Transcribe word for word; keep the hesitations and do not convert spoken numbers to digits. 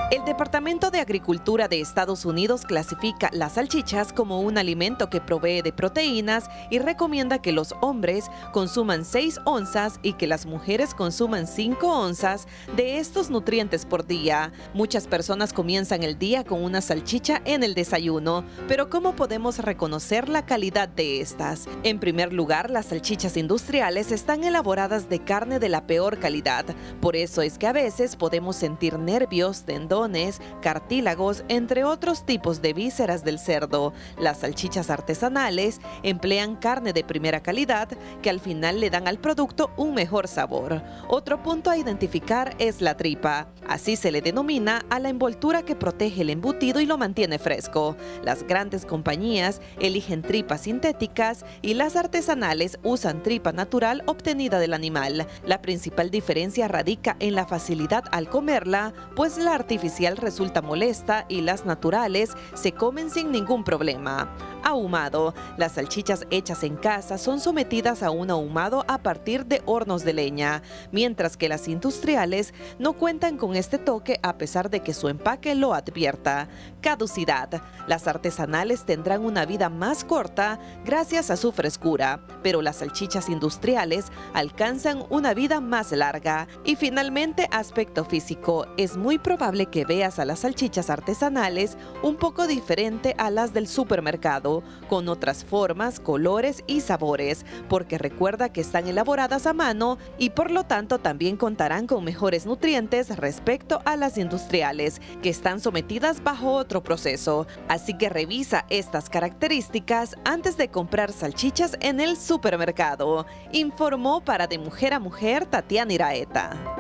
El Departamento de Agricultura de Estados Unidos clasifica las salchichas como un alimento que provee de proteínas y recomienda que los hombres consuman seis onzas y que las mujeres consuman cinco onzas de estos nutrientes por día. Muchas personas comienzan el día con una salchicha en el desayuno, pero ¿cómo podemos reconocer la calidad de estas? En primer lugar, las salchichas industriales están elaboradas de carne de la peor calidad. Por eso es que a veces podemos sentir nervios, tendones, cartílagos, entre otros tipos de vísceras del cerdo. Las salchichas artesanales emplean carne de primera calidad que al final le dan al producto un mejor sabor. Otro punto a identificar es la tripa. Así se le denomina a la envoltura que protege el embutido y lo mantiene fresco. Las grandes compañías eligen tripas sintéticas y las artesanales usan tripa natural obtenida del animal. La principal diferencia radica en la facilidad al comerla, pues la artificial resulta molesta y las naturales se comen sin ningún problema. Ahumado. Las salchichas hechas en casa son sometidas a un ahumado a partir de hornos de leña, mientras que las industriales no cuentan con este toque a pesar de que su empaque lo advierta. Caducidad. Las artesanales tendrán una vida más corta gracias a su frescura, pero las salchichas industriales alcanzan una vida más larga. Y finalmente, aspecto físico. Es muy probable que veas a las salchichas artesanales un poco diferente a las del supermercado, con otras formas, colores y sabores, porque recuerda que están elaboradas a mano y por lo tanto también contarán con mejores nutrientes respecto a las industriales, que están sometidas bajo otro proceso. Así que revisa estas características antes de comprar salchichas en el supermercado. Informó para De Mujer a Mujer Tatiana Iraeta.